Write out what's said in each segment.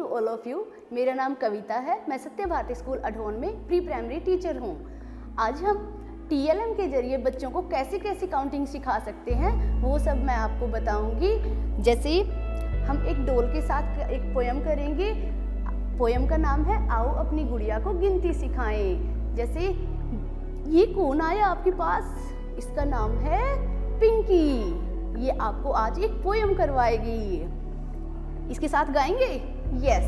All of you. मेरा नाम कविता है। मैं सत्य भारती स्कूल अढोन में प्री प्राइमरी टीचर हूँ। आज हम TLM के जरिए बच्चों को कैसे कैसे काउंटिंग सिखा सकते हैं वो सब मैं आपको बताऊंगी। जैसे हम एक डोल के साथ एक पोयम करेंगे। पोयम का नाम है आओ अपनी गुड़िया को गिनती सिखाएं। जैसे ये कौन आया आपके पास, इसका नाम है पिंकी। ये आपको आज एक पोयम करवाएगी। इसके साथ गाएंगे यस।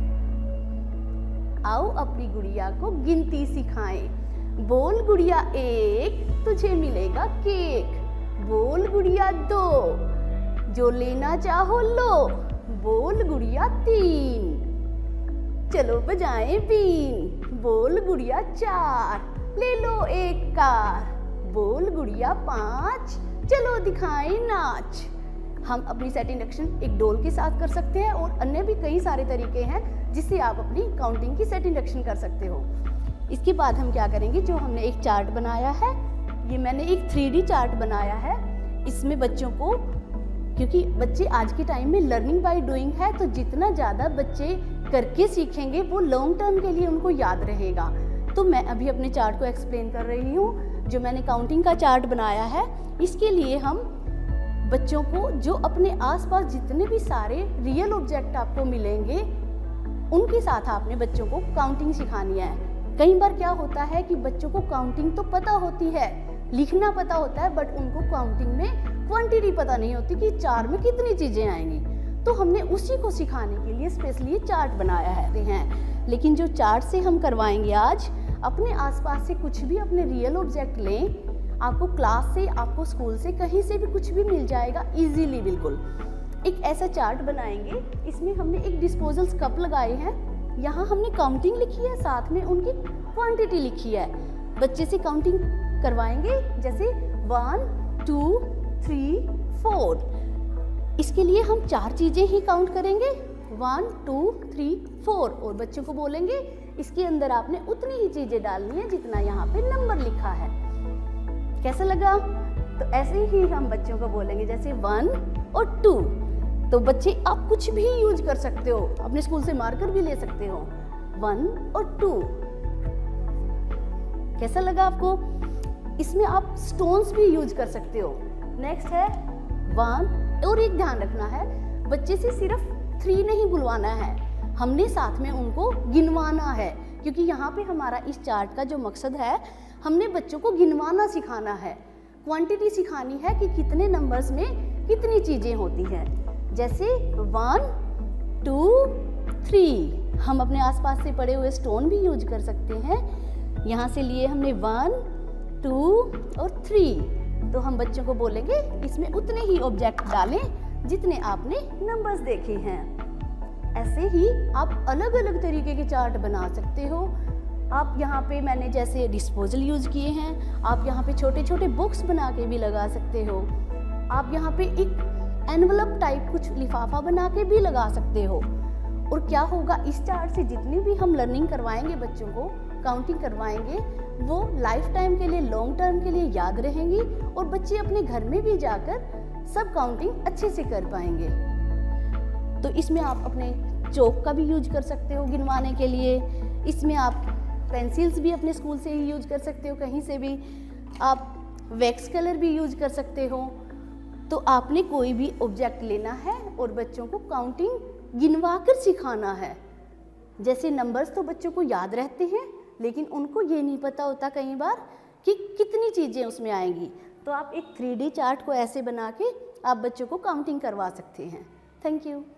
आओ अपनी गुड़िया को गिनती सिखाएं। बोल गुड़िया एक, तुझे मिलेगा केक। बोल गुड़िया दो, जो लेना चाहो लो। बोल गुड़िया तीन, चलो बजाएं बीन। बोल गुड़िया चार, ले लो एक कार। बोल गुड़िया पांच, चलो दिखाएं नाच। हम अपनी सेट इंडक्शन एक डोल के साथ कर सकते हैं और अन्य भी कई सारे तरीके हैं जिससे आप अपनी काउंटिंग की सेट इंडक्शन कर सकते हो। इसके बाद हम क्या करेंगे, जो हमने एक चार्ट बनाया है, ये मैंने एक 3D चार्ट बनाया है। इसमें बच्चों को, क्योंकि बच्चे आज के टाइम में लर्निंग बाय डूइंग है, तो जितना ज़्यादा बच्चे करके सीखेंगे वो लॉन्ग टर्म के लिए उनको याद रहेगा। तो मैं अभी अपने चार्ट को एक्सप्लेन कर रही हूँ। जो मैंने काउंटिंग का चार्ट बनाया है, इसके लिए हम बच्चों को जो अपने आसपास जितने भी सारे रियल ऑब्जेक्ट आपको मिलेंगे उनके साथ आपने बच्चों को काउंटिंग सिखानी है। कई बार क्या होता है कि बच्चों को काउंटिंग तो पता होती है, लिखना पता होता है, बट उनको काउंटिंग में क्वांटिटी पता नहीं होती कि चार में कितनी चीजें आएंगी। तो हमने उसी को सिखाने के लिए स्पेशली चार्ट बनाया है। लेकिन जो चार्ट से हम करवाएंगे आज, अपने आसपास से कुछ भी अपने रियल ऑब्जेक्ट लें, आपको क्लास से, आपको स्कूल से, कहीं से भी कुछ भी मिल जाएगा इजीली। बिल्कुल एक ऐसा चार्ट बनाएंगे। इसमें हमने एक डिस्पोजल्स कप लगाए हैं। यहाँ हमने काउंटिंग लिखी है, साथ में उनकी क्वांटिटी लिखी है। बच्चे से काउंटिंग करवाएंगे, जैसे 1 2 3 4। इसके लिए हम 4 चीजें ही काउंट करेंगे, 1 2 3 4, और बच्चों को बोलेंगे इसके अंदर आपने उतनी ही चीजें डालनी है जितना यहाँ पे नंबर लिखा है। कैसा लगा? तो ऐसे ही हम बच्चों को बोलेंगे, जैसे 1 और 2। तो बच्चे आप कुछ भी यूज कर सकते हो, अपने स्कूल से मार्कर भी ले सकते हो। 1 और 2। कैसा लगा आपको? इसमें आप स्टोन्स भी यूज कर सकते हो। नेक्स्ट है 1, और एक ध्यान रखना है, बच्चे से सिर्फ 3 नहीं बुलवाना है, हमने साथ में उनको गिनवाना है। क्योंकि यहाँ पे हमारा इस चार्ट का जो मकसद है, हमने बच्चों को गिनवाना सिखाना है, क्वांटिटी सिखानी है कि कितने नंबर्स में कितनी चीजें होती हैं। जैसे 1 2 3, हम अपने आसपास से पड़े हुए स्टोन भी यूज कर सकते हैं। यहाँ से लिए हमने 1 2 और 3, तो हम बच्चों को बोलेंगे इसमें उतने ही ऑब्जेक्ट डालें जितने आपने नंबर्स देखे हैं। ऐसे ही आप अलग अलग तरीके के चार्ट बना सकते हो। आप यहाँ पे मैंने जैसे डिस्पोजल यूज किए हैं, आप यहाँ पे छोटे छोटे बॉक्स बना के भी लगा सकते हो। आप यहाँ पे एक एनवलप टाइप कुछ लिफाफा बना के भी लगा सकते हो। और क्या होगा, इस चार्ट से जितनी भी हम लर्निंग करवाएंगे बच्चों को, काउंटिंग करवाएंगे, वो लाइफ टाइम के लिए, लॉन्ग टर्म के लिए याद रहेंगी और बच्चे अपने घर में भी जाकर सब काउंटिंग अच्छे से कर पाएंगे। तो इसमें आप अपने चौक का भी यूज कर सकते हो गिनवाने के लिए। इसमें आप पेंसिल्स भी अपने स्कूल से ही यूज कर सकते हो, कहीं से भी। आप वैक्स कलर भी यूज कर सकते हो। तो आपने कोई भी ऑब्जेक्ट लेना है और बच्चों को काउंटिंग गिनवा कर सिखाना है। जैसे नंबर्स तो बच्चों को याद रहते हैं, लेकिन उनको ये नहीं पता होता कई बार कि कितनी चीज़ें उसमें आएंगी। तो आप एक 3D चार्ट को ऐसे बना के आप बच्चों को काउंटिंग करवा सकते हैं। Thank you.